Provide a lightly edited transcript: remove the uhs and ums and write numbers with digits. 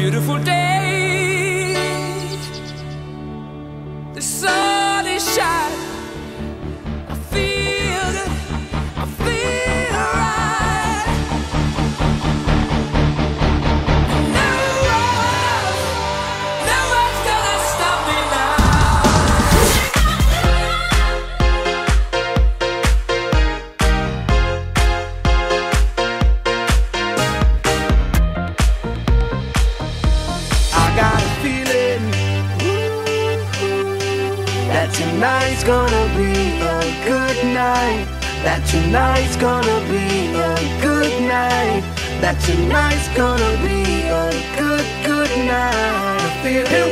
beautiful day. The sun is shining. I feel it. I feel right. No one's gonna stop me now. Got a feeling that tonight's gonna be a good night. That tonight's gonna be a good night. That tonight's gonna be a good night. I feel it.